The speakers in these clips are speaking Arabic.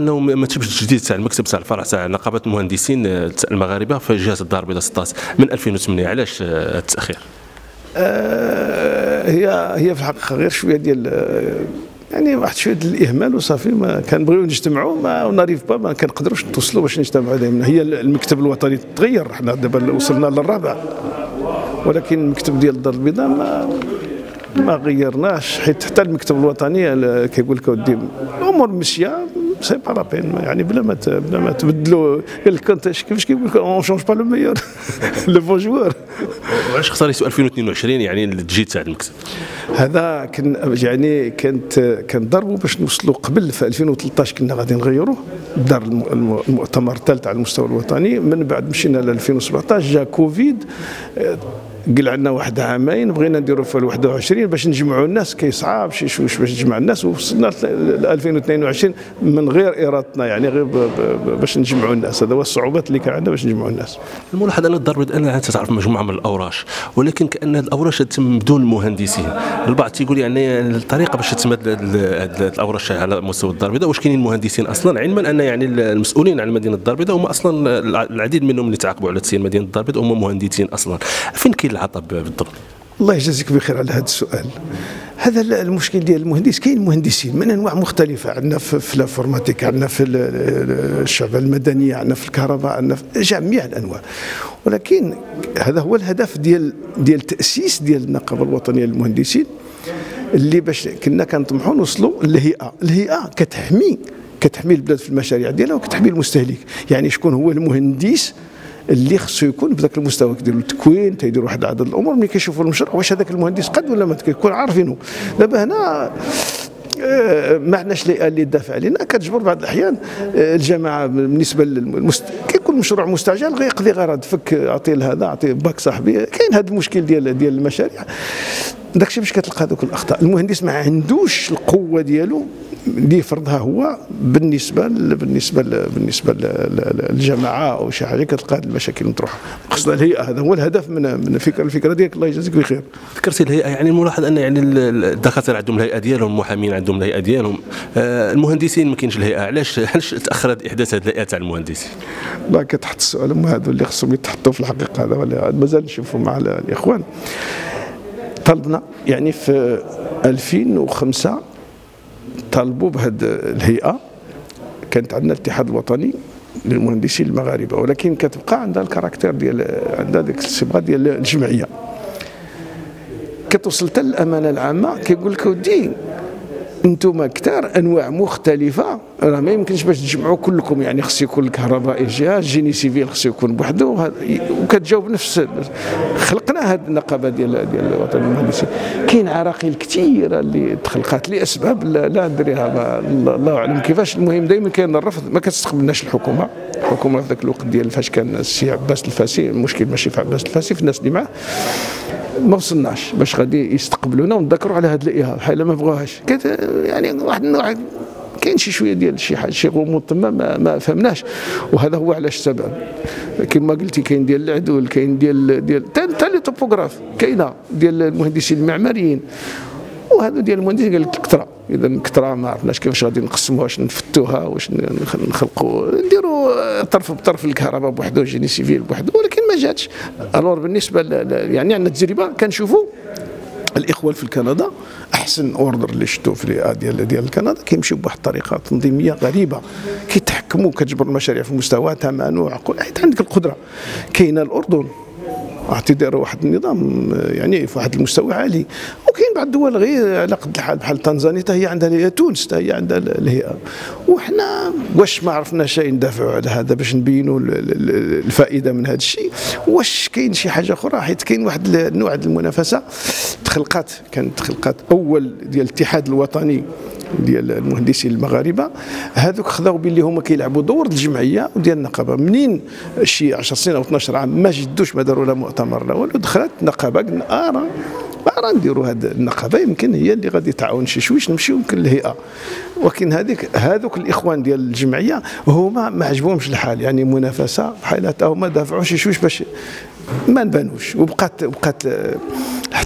انه ما تمش التجديد تاع المكتب تاع الفرع تاع نقابه المهندسين المغاربه في جهه الدار البيضاء 16 من 2008، علاش التاخير؟ هي في الحقيقه غير شويه ديال يعني واحد شويه ديال الاهمال وصافي. ما كنبغيو نجتمعوا ما ناريف با ما كنقدروش نتوصلوا باش نجتمعوا دائما. هي المكتب الوطني تغير، حنا دابا وصلنا للرابع، ولكن المكتب ديال الدار البيضاء ما غيرناش، حيت حتى المكتب الوطني كيقول لك اودي الامور ماشيه سي با لا بين، يعني بلا ما تبدلوا. قال لك انت كيفاش كيقول لك اون شونج با لو ميور لو بون جوار. وعلاش اختاريتوا 2022 يعني التجديد تاع المكتب؟ هذا يعني كنضربوا باش نوصلوا قبل في 2013 كنا غادي نغيروه، دار المؤتمر الثالث على المستوى الوطني. من بعد مشينا ل 2017 جا كوفيد، قل عندنا واحد عامين بغينا نديروا في 21 باش نجمعوا الناس، كيصعب شي شويش باش تجمع الناس، ووصلنا ل 2022 من غير ارادتنا، يعني غير باش نجمعوا الناس. هذا هو الصعوبات اللي كان عندنا باش نجمعوا الناس. الملاحظ ان الدار البيضاء الان تعرف مجموعه من الاوراش، ولكن كان هذه الاوراش تتم بدون المهندسين. البعض تيقول يعني الطريقه باش تتم الاوراش على مستوى الدار البيضاء، واش كاينين مهندسين اصلا؟ علما ان يعني المسؤولين على مدينه الدار البيضاء هم اصلا العديد منهم اللي تعاقبوا على تسيير مدينه الدار البيضاء هم مهندسين اصلا. فين كاين العطب بالضبط؟ الله يجازيك بخير على هذا السؤال. هذا المشكل ديال المهندس. كاين مهندسين من انواع مختلفه، عندنا في الانفورماتيك، عندنا في الشعبه المدنيه، عندنا في الكهرباء، عندنا في جميع الانواع. ولكن هذا هو الهدف ديال تاسيس ديال النقابه الوطنيه للمهندسين، اللي باش كنا كنطمحوا نوصلوا للهيئه. الهيئه كتحمي البلاد في المشاريع ديالها وكتحمي المستهلك. يعني شكون هو المهندس اللي خصو يكون بذاك المستوى، كيديروا التكوين، تيديروا واحد عدد الامور. ملي كيشوفوا المشروع واش هذاك المهندس قد ولا ما، كيكون عارفينه. دابا هنا ما عندناش اللي تدافع علينا. كتجبر بعض الاحيان الجماعه بالنسبه كيكون مشروع مستعجل غيقضي غرض، فك اعطي لهذا، اعطي باك صاحبي. كاين هذا المشكل ديال المشاريع. داكشي باش كتلقى هذوك الاخطاء. المهندس ما عندوش القوه ديالو اللي يفرضها هو بالنسبه للجماعه او شي حاجه. كتلقى هذه المشاكل مطروحه. خصنا الهيئه، هذا هو الهدف من الفكره ديالك. الله يجازيك بخير. ذكرتي الهيئه، يعني الملاحظ ان يعني الدكاتره عندهم الهيئه ديالهم، المحامين عندهم الهيئه ديالهم، المهندسين ما كاينش الهيئه. علاش تاخر احداث هذه الهيئه تاع المهندسين؟ لا كتحط السؤال، هما هذو اللي خصهم يتحطوا في الحقيقه. هذا ولا مازال نشوفوا مع الاخوان. طلبنا يعني في 2005 طالبوا بهذه الهيئه. كانت عندنا الاتحاد الوطني للمهندسين المغاربه، ولكن كتبقى عندها الكاركتير عندها ديك الصبغه ديال الجمعيه. كتوصل حتى للامانه العامه، كيقول لك ودي انتم كثار انواع مختلفه، راه ما يمكنش باش تجمعوا كلكم. يعني خص يكون الكهربائي جهه، الجيني سيفيل خص يكون بوحده، وكتجاوب نفس. خلقنا هذه النقابه ديال الوطن المهندسين. كاين عراقيل كثيره اللي تخلقات لاسباب لا ندريها، الله اعلم كيفاش. المهم دائما كاين الرفض، ما كتستقبلناش الحكومه في ذاك الوقت ديال فاش كان السي عباس الفاسي. المشكل ماشي في عباس الفاسي، في الناس اللي معاه. ما وصلناش باش غادي يستقبلونا ونذكروا على هذه الاهانه، بحال ما بغاوهاش. يعني واحد النوع كاين شي شويه ديال شي حاجه، شي غموض تما ما فهمناش. وهذا هو علاش السبب. كما قلتي كاين ديال العدول، كاين ديال حتى لي توبوغراف، كاينه ديال المهندسين المعماريين، وهذا ديال المهندسين. قال لك الكتره، اذا الكتره ما عرفناش كيفاش غادي نقسموها، واش نفتوها، واش نخلقوا نديروا طرف بطرف الكهرباء بوحده وجيني سيفيل بوحده، ولكن ما جاتش. الور بالنسبه يعني عندنا تجربه كنشوفوا الاخوان في كندا احسن اوردر اللي شفتوا في ديال كندا، كيمشيو بواحد الطريقه تنظيميه غريبه، كيتحكموا، كتجبر المشاريع في مستوى ثمن وعقول، حيت عندك القدره. كاينه الاردن تيديروا واحد النظام يعني في واحد المستوى عالي. وكاين بعض الدول غير على قد الحال، بحال تنزانيا حتى هي عندها الهيئه، تونس حتى هي عندها الهيئه. وحنا واش ما عرفنا شيء ندافعوا على هذا باش نبينوا الفائده من هذا الشيء؟ واش كاين شي حاجه اخرى؟ حيت كاين واحد النوع ديال المنافسه كانت تخلقات اول ديال الاتحاد الوطني ديال المهندسين المغاربه. هذوك خذاو باللي هما كيلعبوا دور الجمعيه وديال النقابه. منين شي 10 سنين او 12 عام ما جدوش، ما داروا لا مؤتمر لا والو، دخلت النقابه قلنا راه نديروا هذه النقابه، يمكن هي اللي غادي تعاون شي شويش، نمشيو يمكن للهيئه. ولكن هذوك الاخوان ديال الجمعيه هما ما عجبهمش الحال، يعني منافسه بحال هما دافعوا شي شويش باش ما نبانوش. وبقات حتى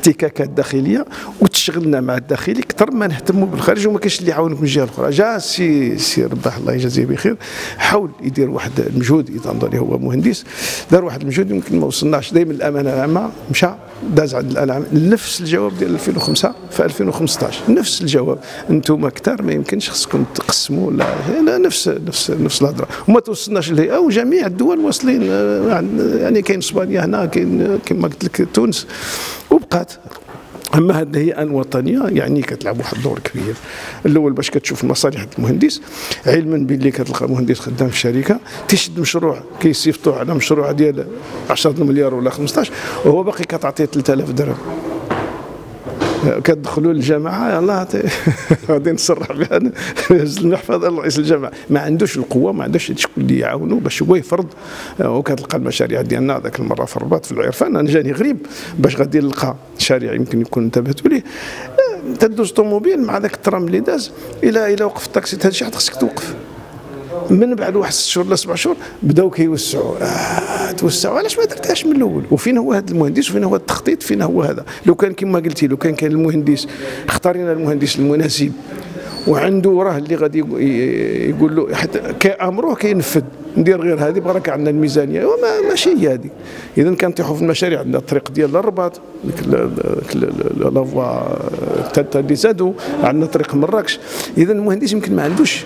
احتكاكات داخليه وتشغلنا مع الداخلي اكثر ما نهتموا بالخارج، وما كاينش اللي يعاونك من الجهه الاخرى. جا سي رباح الله يجازيه بخير حاول يدير واحد المجهود، يظن هو مهندس دار واحد المجهود يمكن ما وصلناش. دائما الامانه العامه مشى داز عند الامانه نفس الجواب ديال 2005 في 2015 نفس الجواب. انتم كثار ما يمكنش خصكم تقسموا لا نفس الهضره، وما توصلناش للهيئه وجميع الدول واصلين. يعني كاين اسبانيا هنا، كاين كما قلت لك تونس وبقات. اما هذه الهيئه الوطنيه يعني كتلعب واحد الدور كبير. الاول باش كتشوف مصالح المهندس، علما باللي كتلقى مهندس خدام في شركه تيشد مشروع كيصيفطوه على مشروع ديال 10 مليار ولا 15 وهو باقي كتعطيه 3000 درهم. كتدخلوا للجامعه يلاه غادي نصرح بها المحفظه رئيس الجامعه، ما عندوش القوه، ما عندوش شكون اللي يعاونوا باش هو يفرض. وكتلقى المشاريع ديالنا ذاك المره في الرباط في العرفان، انا جاني غريب باش غادي نلقى شارع يمكن يكون انتبهتوا ليه تدوز طوموبيل مع ذاك الترام اللي داز الى وقف الطاكسي هذا الشيء خصك توقف. من بعد واحد 6 شهور ولا 7 شهور بداو كيوسعوا توسعوا. علاش ما درتهاش من الاول؟ وفين هو هذا المهندس وفين هو التخطيط؟ فين هو هذا؟ لو كان كما قلتي لو كان المهندس اختارينا المهندس المناسب وعنده راه اللي غادي يقول له حتى كامره كينفذ ندير غير هذه برك عندنا الميزانيه ماشي هي هذه. اذا كنطيحوا في المشاريع عندنا الطريق ديال الرباط لافوا اللي زادوا عندنا طريق مراكش. اذا المهندس يمكن ما عندوش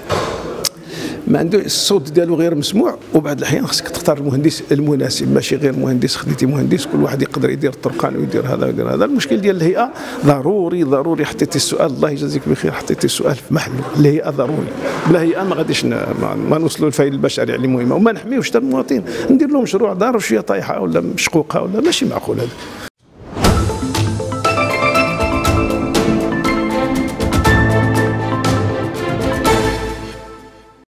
الصوت ديالو غير مسموع. وبعض الاحيان خصك تختار المهندس المناسب، ماشي غير مهندس خديتي مهندس كل واحد يقدر يدير الطرقان ويدير هذا ويدير هذا. المشكل ديال الهيئه ضروري حطيتي السؤال، الله يجازيك بخير، حطيتي السؤال في محله. الهيئه ضروري، بلا هيئه ما غاديش ما نوصلوا للفائده البشريه اللي مهمه، وما نحميوش حتى المواطن. ندير لهم مشروع دار وشويه طايحه ولا مشقوقه ولا ماشي معقول هذا.